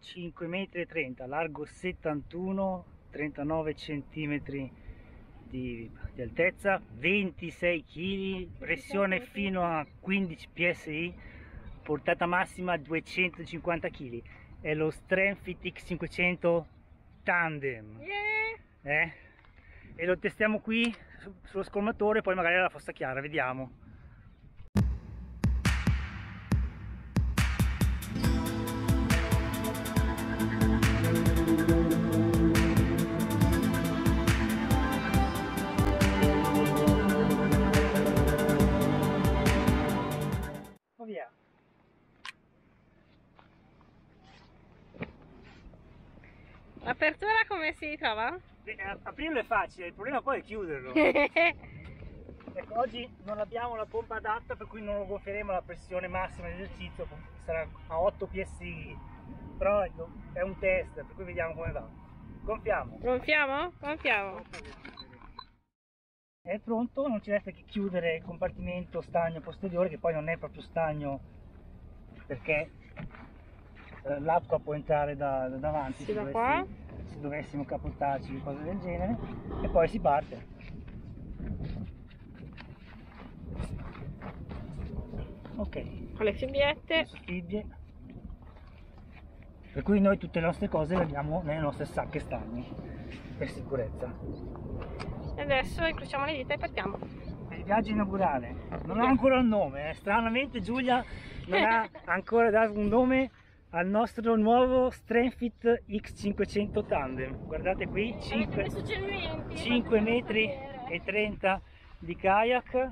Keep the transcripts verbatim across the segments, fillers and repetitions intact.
cinque metri e trenta, largo settantuno, trentanove centimetri di, di altezza, ventisei chili, pressione fino a quindici P S I, portata massima duecentocinquanta chili. È lo Strenfit X cinquecento Tandem. Eh? E lo testiamo qui su, sullo scolmatore, poi magari alla Fossa Chiara, vediamo. Via. L'apertura come si trova? Aprirlo è facile, il problema poi è chiuderlo. Ecco, oggi non abbiamo la pompa adatta, per cui non lo gonfieremo alla pressione massima di esercizio, sarà a otto P S I, però è un test, per cui vediamo come va. Gonfiamo. Gonfiamo? Gonfiamo. È pronto, non ci resta che chiudere il compartimento stagno posteriore, che poi non è proprio stagno perché eh, l'acqua può entrare da, da davanti, sì, se, da dovessi, qua. se dovessimo capottarci o cose del genere, e poi si parte. Ok, con le fibbie. fibbie, per cui noi tutte le nostre cose le abbiamo nelle nostre sacche stagni per sicurezza. E adesso incrociamo le dita e partiamo. Il viaggio inaugurale non ha ancora un nome, eh. Stranamente Giulia non ha ancora dato un nome al nostro nuovo Strenfit X cinquecento Tandem. Guardate qui, cinque metri e trenta di kayak.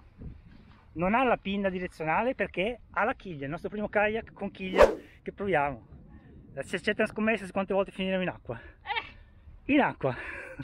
Non ha la pinna direzionale perché ha la chiglia, il nostro primo kayak con chiglia che proviamo. Se c'è una scommessa su quante volte finiremo in acqua. In acqua.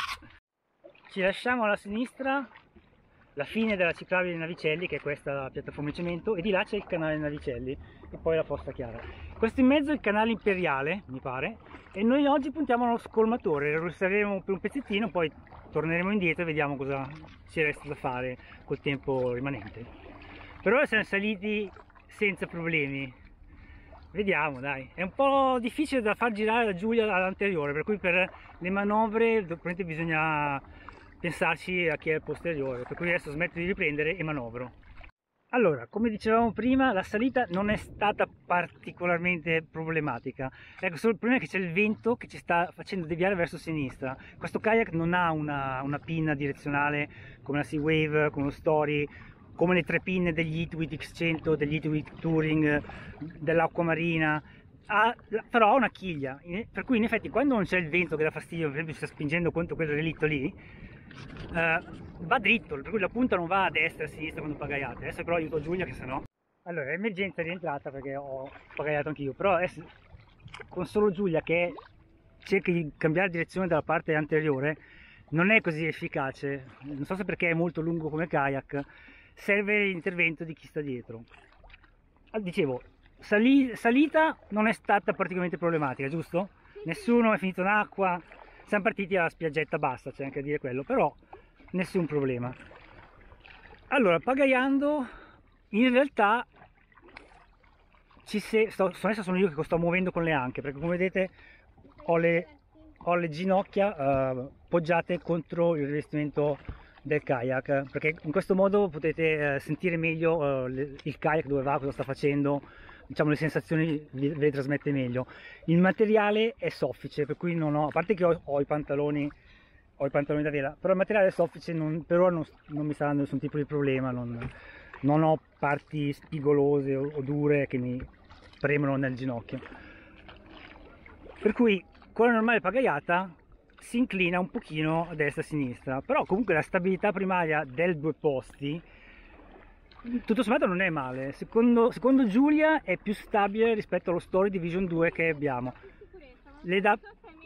Ci lasciamo alla sinistra la fine della ciclabile Navicelli, che è questa la piattaforma di cemento, e di là c'è il canale Navicelli e poi la Fossa Chiara. Questo in mezzo è il canale Imperiale, mi pare, e noi oggi puntiamo allo scolmatore, lo riserveremo per un pezzettino, poi torneremo indietro e vediamo cosa ci resta da fare col tempo rimanente. Per ora siamo saliti senza problemi, vediamo dai, è un po' difficile da far girare la Giulia all'anteriore, per cui per le manovre probabilmente bisogna pensarci a chi è il posteriore, per cui adesso smetto di riprendere e manovro. Allora, come dicevamo prima, la salita non è stata particolarmente problematica. Ecco, solo il problema è che c'è il vento che ci sta facendo deviare verso sinistra. Questo kayak non ha una, una pinna direzionale come la Sea Wave, come lo Story, come le tre pinne degli Hitwit X cento, degli Hitwit Touring, dell'acqua marina. Ha, però ha una chiglia, per cui in effetti quando non c'è il vento che dà fastidio, per esempio si sta spingendo contro quel relitto lì, Uh, va dritto, per cui la punta non va a destra e a sinistra quando pagaiate. Adesso però aiuto Giulia che sennò. Allora, emergenza rientrata perché ho pagaiato anch'io, però adesso con solo Giulia che cerca di cambiare direzione dalla parte anteriore non è così efficace. Non so se perché è molto lungo come kayak, serve l'intervento di chi sta dietro. Dicevo, sali, salita non è stata particolarmente problematica, giusto? Nessuno è finito in acqua. Siamo partiti alla spiaggetta bassa, c'è anche a dire quello, però nessun problema. Allora, pagaiando, in realtà ci se, sto, adesso sono io che sto muovendo con le anche, perché come vedete ho le, ho le ginocchia uh, poggiate contro il rivestimento del kayak, perché in questo modo potete uh, sentire meglio uh, le, il kayak dove va, cosa sta facendo, diciamo le sensazioni ve le trasmette meglio. Il materiale è soffice, per cui non ho, a parte che ho, ho i pantaloni ho i pantaloni da vela, però il materiale è soffice, non, per ora non, non mi sta dando nessun tipo di problema, non, non ho parti spigolose o, o dure che mi premono nel ginocchio, per cui con la normale pagaiata si inclina un pochino a destra e a sinistra, però comunque la stabilità primaria del due posti tutto sommato non è male. Secondo, secondo Giulia è più stabile rispetto allo Story Division due che abbiamo. Le dà...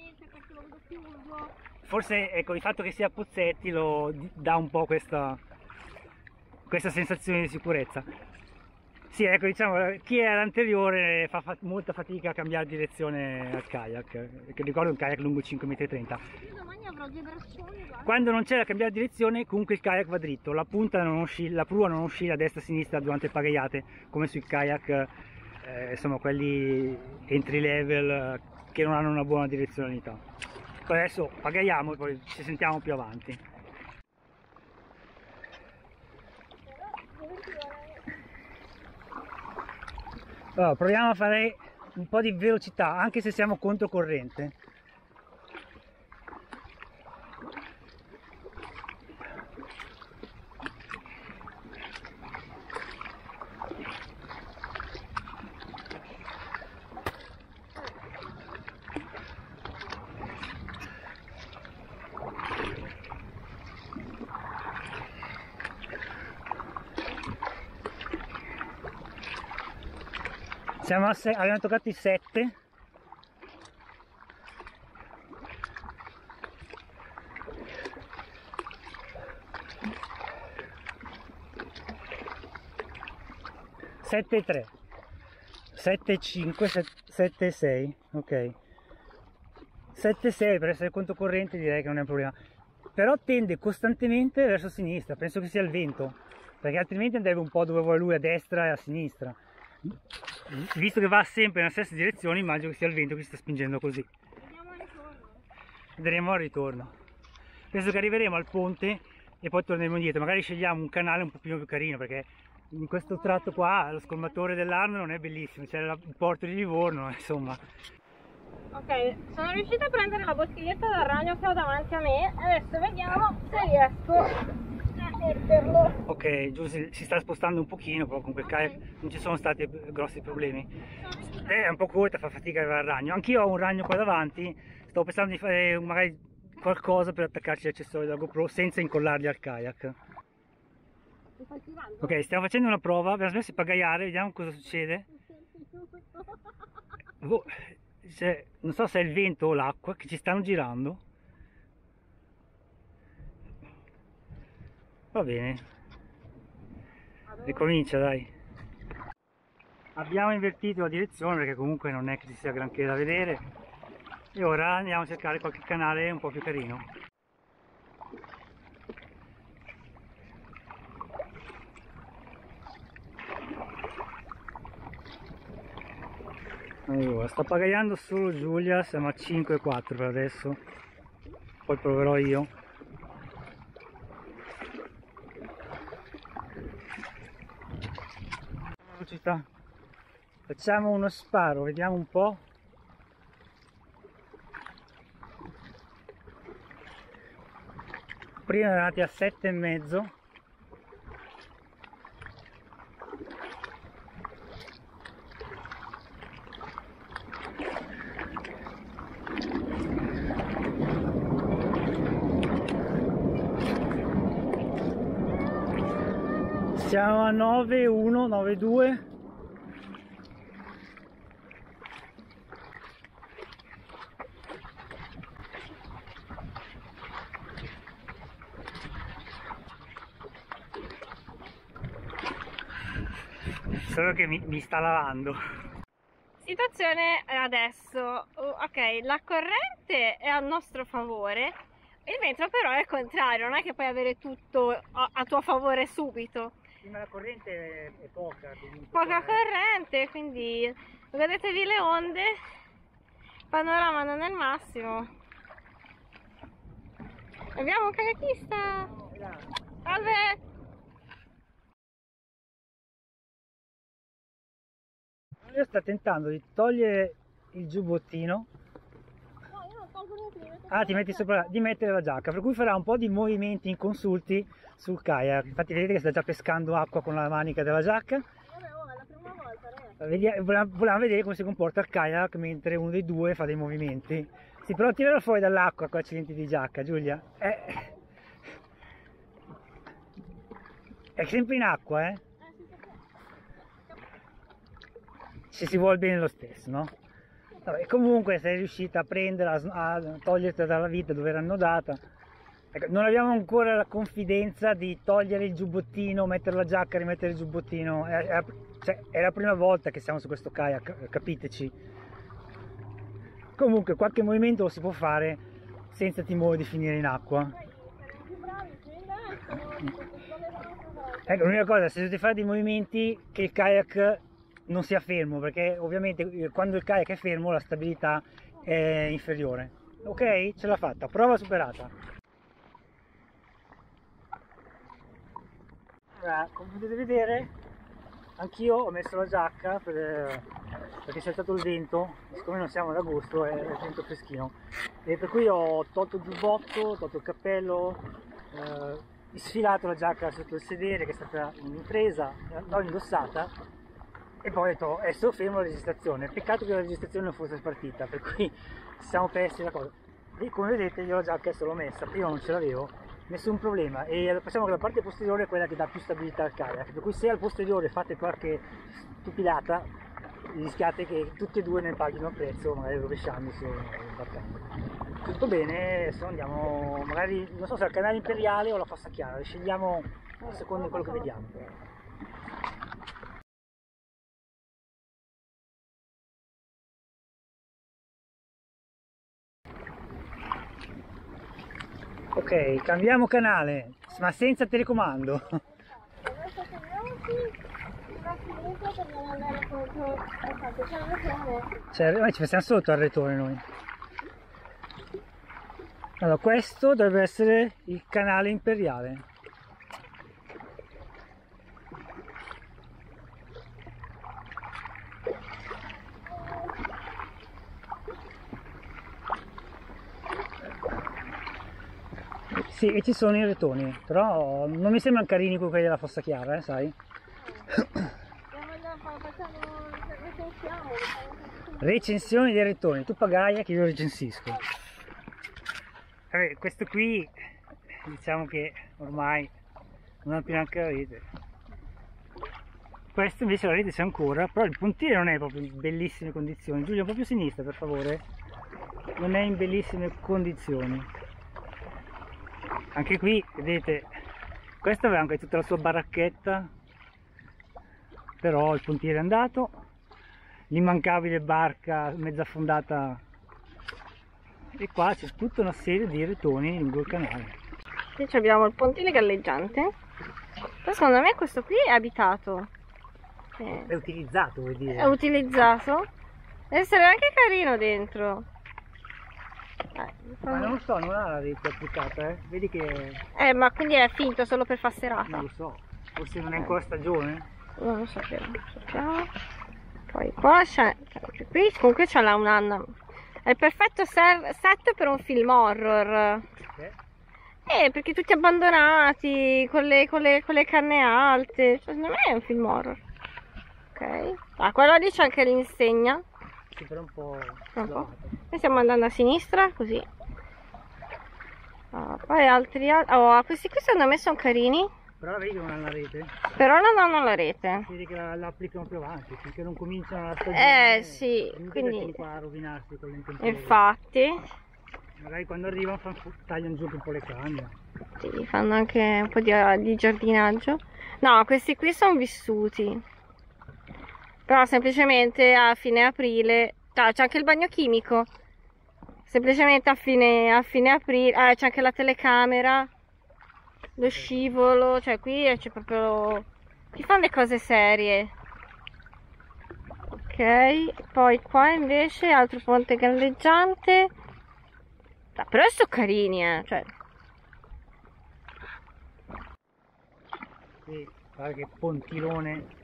Forse ecco, il fatto che sia a Pozzetti lo dà un po' questa, questa sensazione di sicurezza. Sì, ecco, diciamo, chi è all'anteriore fa, fa molta fatica a cambiare direzione al kayak, che ricordo è un kayak lungo cinque metri e trenta. Domani avrò due braccioni. Quando non c'è da cambiare direzione, comunque il kayak va dritto, la punta non oscilla, la prua non oscilla a destra e a sinistra durante le pagaiate, come sui kayak, eh, insomma, quelli entry level che non hanno una buona direzionalità. Poi adesso pagaiamo e poi ci sentiamo più avanti. Allora, proviamo a fare un po' di velocità anche se siamo controcorrente. Siamo a se abbiamo toccato i sette. sette e tre, sette e cinque, sette e sei, ok. sette e sei per essere controcorrente direi che non è un problema. Però tende costantemente verso sinistra, penso che sia il vento, perché altrimenti andrebbe un po' dove vuole lui, a destra e a sinistra. Visto che va sempre nella stessa direzione, immagino che sia il vento che si sta spingendo così. Vediamo al ritorno. Vedremo al ritorno. Penso che arriveremo al ponte e poi torneremo indietro. Magari scegliamo un canale un po' più carino, perché in questo tratto qua lo scolmatore dell'Arno non è bellissimo. C'è il porto di Livorno, insomma. Ok, sono riuscita a prendere la bottiglietta del ragno che ho davanti a me. Adesso vediamo se riesco a metterlo. Ok, giù si, si sta spostando un pochino, però con quel kayak non ci sono stati grossi problemi. È un po' corta, fa fatica ad arrivare al ragno. Anch'io ho un ragno qua davanti, sto pensando di fare magari qualcosa per attaccarci gli accessori della GoPro senza incollarli al kayak. Ok, stiamo facendo una prova, abbiamo smesso di pagaiare, vediamo cosa succede. Oh, cioè, non so se è il vento o l'acqua che ci stanno girando. Va bene, ricomincia, dai. Abbiamo invertito la direzione perché comunque non è che ci sia granché da vedere e ora andiamo a cercare qualche canale un po' più carino. Allora, sta pagaiando solo Giulia, siamo a cinque e quattro per adesso, poi proverò io. Velocità. Facciamo uno sparo, vediamo un po'. Prima eravamo andati a sette e mezzo. Siamo a nove e uno, nove e due. Solo che mi, mi sta lavando. Situazione adesso, ok, la corrente è a nostro favore, il vento però è il contrario, non è che puoi avere tutto a, a tuo favore subito. Sì, ma la corrente è, è poca. Poca corrente, quindi godetevi le onde, il panorama non è il massimo. Abbiamo un kayakista! Salve! Io sto tentando di togliere il giubbottino. No, io non tolgo niente. Ah, ti metti sopra, di mettere la giacca, per cui farà un po' di movimenti inconsulti sul kayak. Infatti vedete che sta già pescando acqua con la manica della giacca. Vabbè, oh, è la prima volta, ragazzi. Vedi- Volevamo vedere come si comporta il kayak mentre uno dei due fa dei movimenti. Sì, però tirala fuori dall'acqua con accidenti di giacca, Giulia. Eh. È sempre in acqua, eh? Se si vuole bene lo stesso, no? Vabbè, comunque sei riuscita a prenderla, a toglierla dalla vita dove era annodata. Ecco, non abbiamo ancora la confidenza di togliere il giubbottino, mettere la giacca, rimettere il giubbottino. È, è, cioè, è la prima volta che siamo su questo kayak, capiteci. Comunque qualche movimento lo si può fare senza timore di finire in acqua. Ecco, l'unica cosa, se dovete fare dei movimenti che il kayak non sia fermo, perché ovviamente quando il kayak è fermo la stabilità è inferiore. Ok, ce l'ha fatta, prova superata. Allora, come potete vedere, anch'io ho messo la giacca per, perché c'è stato il vento, siccome non siamo ad agosto è il vento freschino, e per cui ho tolto il giubbotto, ho tolto il cappello, eh, sfilato la giacca sotto il sedere che è stata un'impresa, l'ho indossata e poi ho detto è solo fermo la registrazione. Peccato che la registrazione non fosse partita, per cui siamo persi la cosa. E come vedete io la giacca adesso l'ho messa, prima non ce l'avevo, nessun problema. E facciamo che la parte posteriore è quella che dà più stabilità al kayak, per cui se al posteriore fate qualche stupidata rischiate che tutti e due ne paghino il prezzo, magari rovesciandosi o imbarcando. Tutto bene, adesso andiamo, magari non so se al canale imperiale o la Fossa Chiara, scegliamo a seconda di quello che vediamo. Ok, cambiamo canale, ma senza telecomando. Cioè, noi ci passiamo sotto al retore noi. Allora, questo dovrebbe essere il canale imperiale. Sì, e ci sono i retoni, però non mi sembrano carini come quelli della Fossa Chiara, eh, sai? Recensioni dei retoni, tu pagaia che io recensisco. Vabbè, questo qui diciamo che ormai non ha più neanche la rete. Questo invece la rete c'è ancora, però il pontile non è proprio in bellissime condizioni. Giulio, un po' più a sinistra per favore. Non è in bellissime condizioni. Anche qui vedete, questo aveva anche tutta la sua baracchetta, però il pontiere è andato, l'immancabile barca mezza affondata, e qua c'è tutta una serie di retoni lungo il canale. Qui abbiamo il pontile galleggiante, però secondo me questo qui è abitato, è, è utilizzato, vuol dire? È utilizzato, deve essere anche carino dentro. Eh, ma non lo so, non ha la rete applicata, eh? Vedi che... Eh, ma quindi è finto solo per far serata? Non lo so, forse non è ancora stagione? Non lo sappiamo, sappiamo. Poi qua c'è, qui comunque c'è la un'anna. È il perfetto set per un film horror. Perché? Eh, perché tutti abbandonati, con le, con le, con le canne alte, cioè non è un film horror. Ok, ah, quello lì c'è anche l'insegna. Sì, però un po'... Un po'. Noi stiamo andando a sinistra, così. Ah, poi altri... Oh, questi qui secondo me sono carini. Però vedi che non hanno la rete? Però non hanno la rete. Vedi che la, la applicano più avanti, finché non cominciano la stagione. Eh sì, quindi... qua a rovinarsi con le intemperie. Infatti. Magari quando arrivano fanno, tagliano giù un po' le canne. Sì, fanno anche un po' di, di giardinaggio. No, questi qui sono vissuti. Però semplicemente a fine aprile... Ah, c'è anche il bagno chimico. Semplicemente a fine, a fine aprile... Ah, c'è anche la telecamera. Lo scivolo. Cioè qui c'è proprio... Qui fanno le cose serie. Ok. Poi qua invece altro ponte galleggiante. Ah, però sono carini, eh. Cioè... Sì, guarda che pontilone.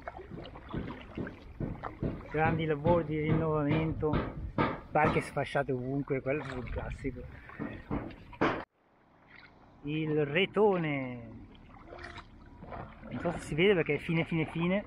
Grandi lavori di rinnovamento, barche sfasciate ovunque, quello è un classico. Il retone, non so se si vede perché è fine fine fine.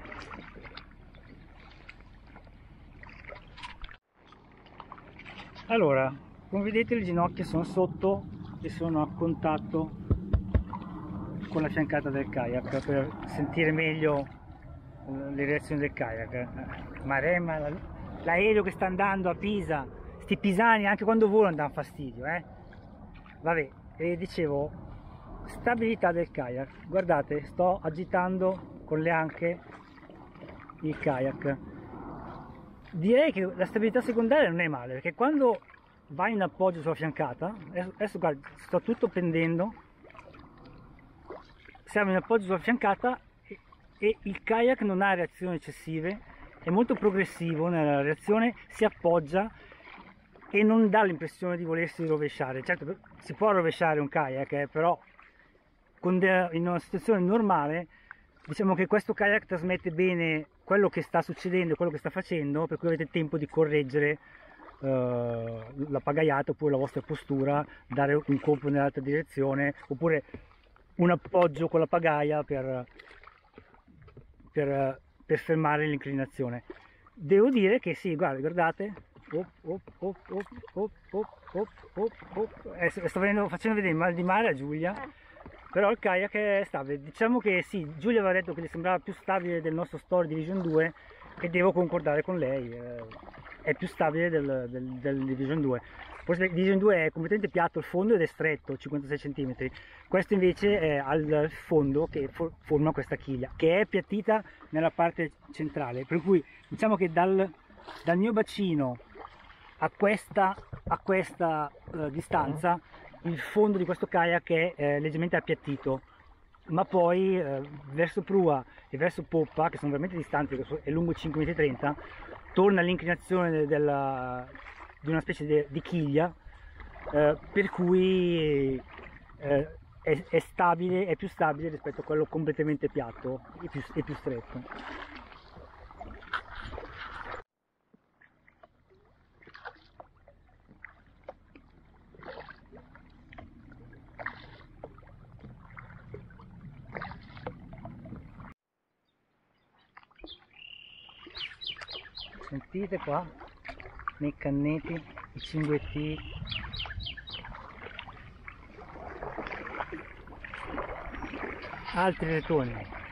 Allora, come vedete le ginocchia sono sotto e sono a contatto con la fiancata del kayak per sentire meglio le reazioni del kayak. Maremma, l'aereo che sta andando a Pisa, sti pisani anche quando volano danno fastidio, eh? Vabbè, e dicevo, stabilità del kayak. Guardate, sto agitando con le anche il kayak. Direi che la stabilità secondaria non è male, perché quando vai in appoggio sulla fiancata, adesso, adesso guarda, sto tutto pendendo, siamo in appoggio sulla fiancata e il kayak non ha reazioni eccessive è molto progressivo nella reazione, si appoggia e non dà l'impressione di volersi rovesciare. Certo, si può rovesciare un kayak, eh, però con de- in una situazione normale diciamo che questo kayak trasmette bene quello che sta succedendo, quello che sta facendo, per cui avete tempo di correggere uh, la pagaiata oppure la vostra postura, dare un colpo nell'altra direzione oppure un appoggio con la pagaia per, per, per fermare l'inclinazione. Devo dire che sì, guarda, guardate, op, op, op, op, op, op, op, op, op. Eh, sto venendo, facendo vedere il mal di mare a Giulia. Però il kayak è stabile. Diciamo che sì, Giulia aveva detto che le sembrava più stabile del nostro Store Division due e devo concordare con lei, eh, è più stabile del, del, del Division due. Forse il Division due è completamente piatto il fondo ed è stretto, cinquantasei centimetri. Questo invece è al fondo che for forma questa chiglia, che è appiattita nella parte centrale, per cui diciamo che dal, dal mio bacino a questa, a questa uh, distanza il fondo di questo kayak è eh, leggermente appiattito, ma poi eh, verso prua e verso poppa, che sono veramente distanti, è lungo cinque virgola trenta metri, torna all'inclinazione di una specie de, di chiglia, eh, per cui eh, è, è stabile, è più stabile rispetto a quello completamente piatto e più, e più stretto. Sentite qua nei cannetti i cinguetti, altri letoni.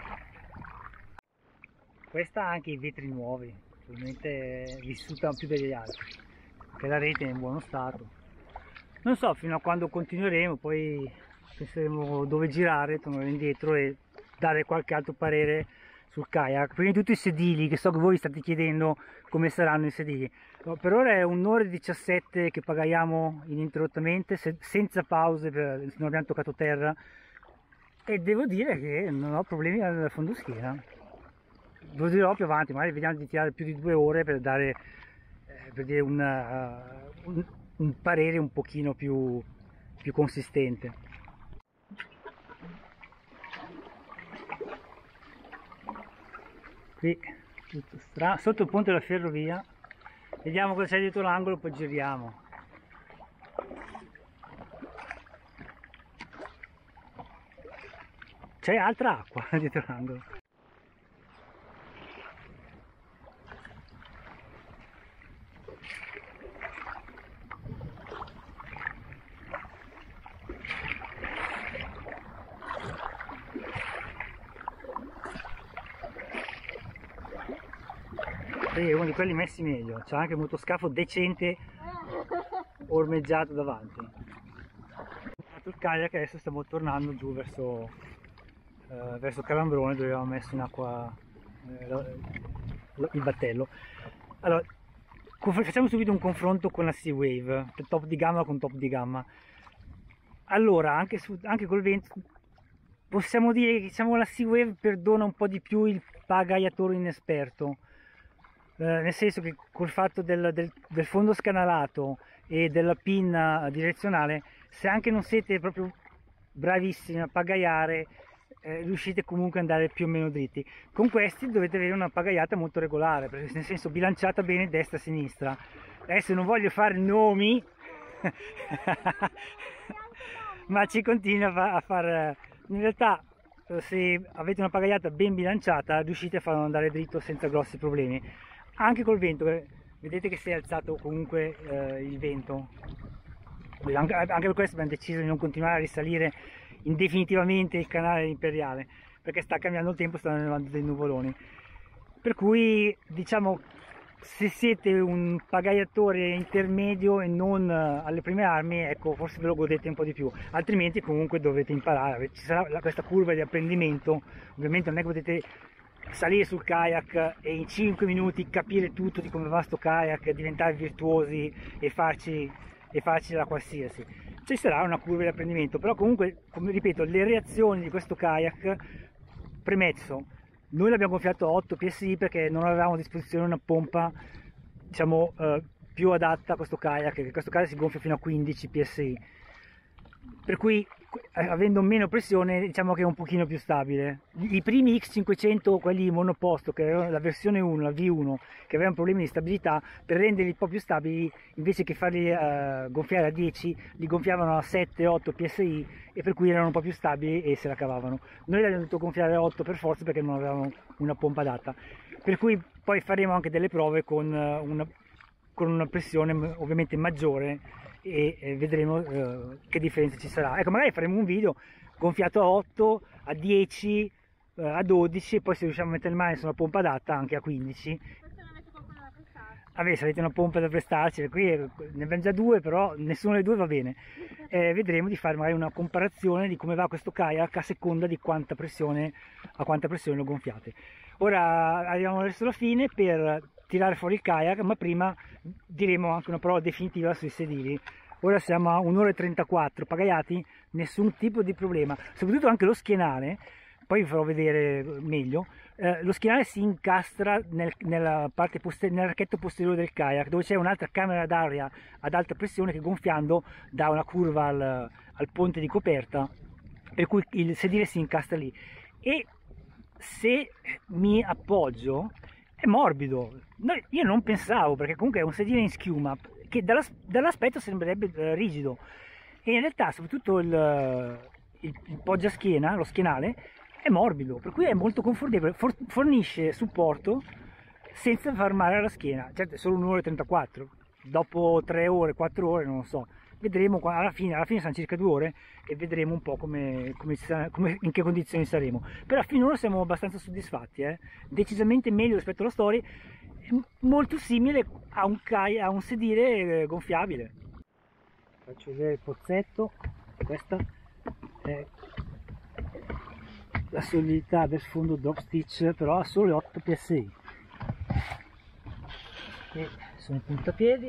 Questa ha anche i vetri nuovi, probabilmente è vissuta più degli altri, che la rete è in buono stato. Non so fino a quando continueremo, poi penseremo dove girare, tornare indietro e dare qualche altro parere sul kayak. Prima di tutto i sedili, che so che voi state chiedendo come saranno i sedili. Per ora è un'ora e diciassette che pagaiamo ininterrottamente, se, senza pause, per, non abbiamo toccato terra, e devo dire che non ho problemi al fondoschiena. Lo dirò più avanti, magari vediamo di tirare più di due ore per dare, eh, per dire una, uh, un, un parere un pochino più, più consistente. Qui tutto strano, sotto il ponte della ferrovia, vediamo cosa c'è dietro l'angolo, poi giriamo. C'è altra acqua dietro l'angolo. È uno di quelli messi meglio, c'è anche un motoscafo decente ormeggiato davanti. Il kayak adesso stiamo tornando giù verso, eh, verso Calambrone, dove avevamo messo in acqua eh, il battello. Allora, facciamo subito un confronto con la Sea Wave, top di gamma con top di gamma. Allora, anche, su, anche col vento possiamo dire che diciamo, la Sea Wave perdona un po' di più il pagaiatore inesperto. Eh, nel senso che col fatto del, del, del fondo scanalato e della pinna direzionale, se anche non siete proprio bravissimi a pagaiare, eh, riuscite comunque ad andare più o meno dritti. Con questi dovete avere una pagaiata molto regolare, perché nel senso bilanciata bene destra e sinistra. Adesso non voglio fare nomi ma ci continua a far, in realtà se avete una pagaiata ben bilanciata riuscite a farlo andare dritto senza grossi problemi. Anche col vento, vedete che si è alzato comunque eh, il vento, anche, anche per questo abbiamo deciso di non continuare a risalire indefinitivamente il canale imperiale, perché sta cambiando il tempo, stanno arrivando dei nuvoloni, per cui diciamo se siete un pagaiatore intermedio e non alle prime armi, ecco, forse ve lo godete un po' di più, altrimenti comunque dovete imparare, ci sarà questa curva di apprendimento. Ovviamente non è che potete salire sul kayak e in cinque minuti capire tutto di come va sto kayak, diventare virtuosi e farci, e farci la qualsiasi. Ci sarà una curva di apprendimento, però comunque, come ripeto, le reazioni di questo kayak, premesso, Noi l'abbiamo gonfiato a otto P S I perché non avevamo a disposizione una pompa, diciamo, eh, più adatta a questo kayak, che questo kayak si gonfia fino a quindici P S I, per cui avendo meno pressione diciamo che è un pochino più stabile. I primi X cinquecento, quelli monoposto, che avevano la versione uno, la V uno, che avevano problemi di stabilità, per renderli un po' più stabili, invece che farli uh, gonfiare a dieci, li gonfiavano a sette otto P S I, e per cui erano un po' più stabili e se la cavavano. Noi l'abbiamo dovuto gonfiare a otto per forza perché non avevamo una pompa adatta, per cui poi faremo anche delle prove con una, con una pressione ovviamente maggiore, e eh, vedremo eh, che differenza ci sarà. Ecco, magari faremo un video gonfiato a otto, a dieci, eh, a dodici, e poi se riusciamo a mettere in mano sulla pompa adatta anche a quindici. Vabbè, se avete una pompa da prestarci, qui ne abbiamo già due, però nessuna delle due va bene. Eh, vedremo di fare magari una comparazione di come va questo kayak a seconda di quanta pressione, a quanta pressione lo gonfiate. Ora arriviamo verso la fine per tirare fuori il kayak, ma prima diremo anche una prova definitiva sui sedili. Ora siamo a un'ora e trentaquattro pagaiati, nessun tipo di problema, soprattutto anche lo schienale. Poi vi farò vedere meglio. Eh, lo schienale si incastra nel, nella parte poster- nell'archetto posteriore del kayak, dove c'è un'altra camera d'aria ad alta pressione che, gonfiando, dà una curva al, al ponte di coperta, per cui il sedile si incastra lì. E se mi appoggio è morbido. No, io non pensavo, perché comunque è un sedile in schiuma che dall'as- dall'aspetto sembrerebbe eh, rigido, e in realtà soprattutto il, il, il poggiaschiena, lo schienale, è morbido, per cui è molto confortevole, For- fornisce supporto senza far male alla schiena. Certo, è solo un'ora e trentaquattro, dopo tre ore, quattro ore, non lo so, vedremo alla fine. Alla fine sono circa due ore e vedremo un po' come, come, come, in che condizioni saremo. Però finora siamo abbastanza soddisfatti, eh? Decisamente meglio rispetto alla storia, molto simile a un, a un sedile gonfiabile. Faccio vedere il pozzetto. Questa è la solidità del fondo drop stitch, però ha solo otto P S I. E sono i puntapiedi.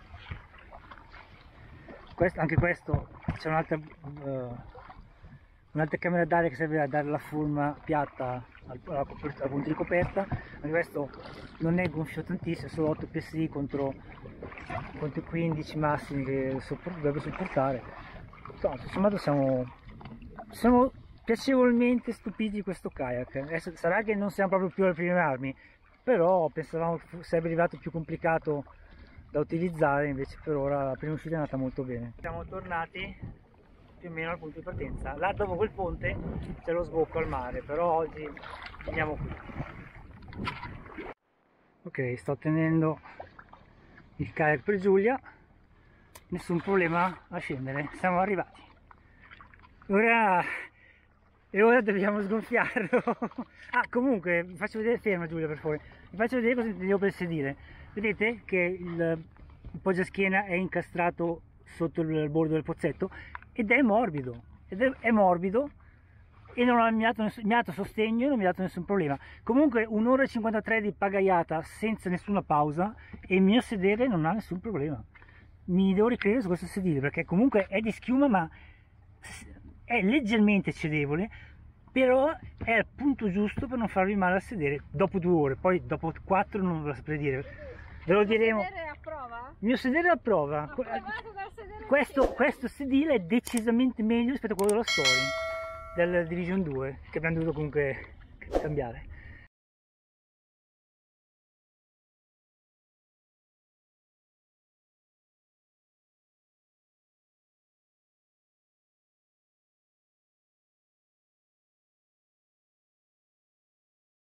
Questo, anche questo c'è un'altra uh, un'altra camera d'aria che serve a dare la forma piatta al, alla, al punto di coperta. Anche questo non è gonfio tantissimo, è solo otto P S I contro, contro i quindici massimi che sopport, dovrebbe sopportare. Insomma, tutto sommato siamo, siamo piacevolmente stupiti di questo kayak. Adesso sarà che non siamo proprio più alle prime armi, però pensavamo che sarebbe arrivato più complicato da utilizzare, invece per ora la prima uscita è andata molto bene. Siamo tornati più o meno al punto di partenza. Là dopo quel ponte c'è lo sbocco al mare, però oggi finiamo qui. Ok, sto tenendo il kayak per Giulia, nessun problema a scendere, siamo arrivati. Ora, e ora dobbiamo sgonfiarlo. Ah, comunque, vi faccio vedere, ferma Giulia per favore, vi faccio vedere cosa intendevo per sedile. Vedete che il, il poggiaschiena è incastrato sotto il bordo del pozzetto ed è morbido, ed è, è morbido e non mi ha, dato nessun, mi ha dato sostegno e non mi ha dato nessun problema. Comunque un'ora e cinquantatré di pagaiata senza nessuna pausa e il mio sedere non ha nessun problema. Mi devo ricredere su questo sedile perché comunque è di schiuma, ma è leggermente cedevole, però è al punto giusto per non farvi male al sedere dopo due ore. Poi dopo quattro non ve lo saprei dire. Ve lo diremo. Il sedere a prova? Il mio sedere a prova. Ho provato dal sedere questo, questo sedile è decisamente meglio rispetto a quello della Story, del Division due, che abbiamo dovuto comunque cambiare.